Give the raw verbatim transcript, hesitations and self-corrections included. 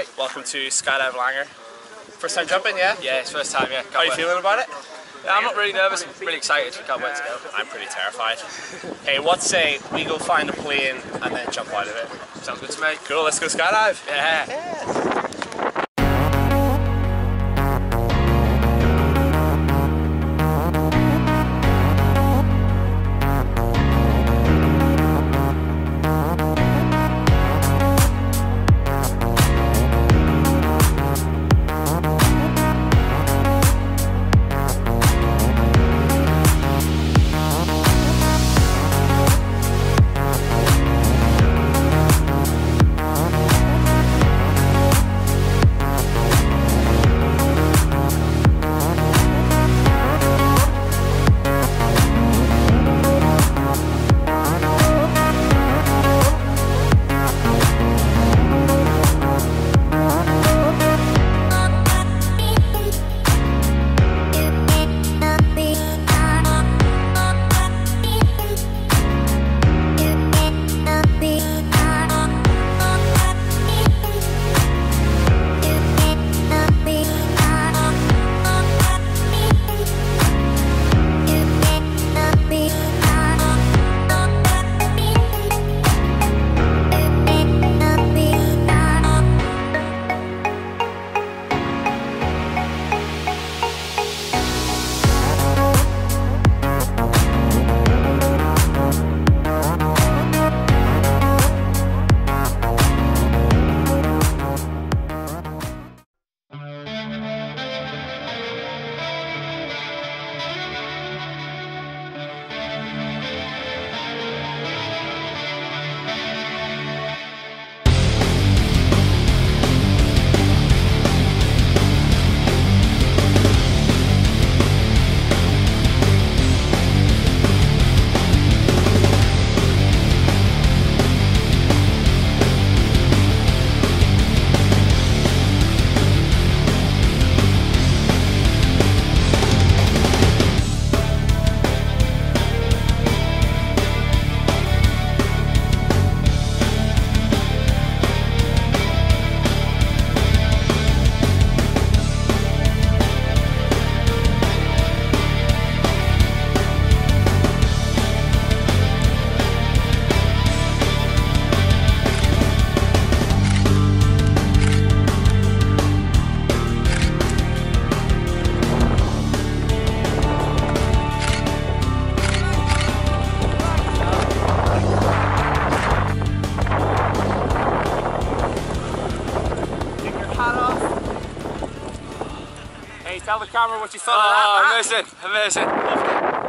Right, Welcome to Skydive Langer. first time jumping, yeah? Yeah, it's first time, yeah. How are you feeling about it? Yeah, I'm not really nervous, I'm really excited. Can't wait to go. I'm pretty terrified. Hey, what say we go find a plane and then jump out of it? Sounds good to me. Cool, let's go skydive. Yeah. Yeah. Hey, tell the camera what you thought Oh, of that. amazing, amazing.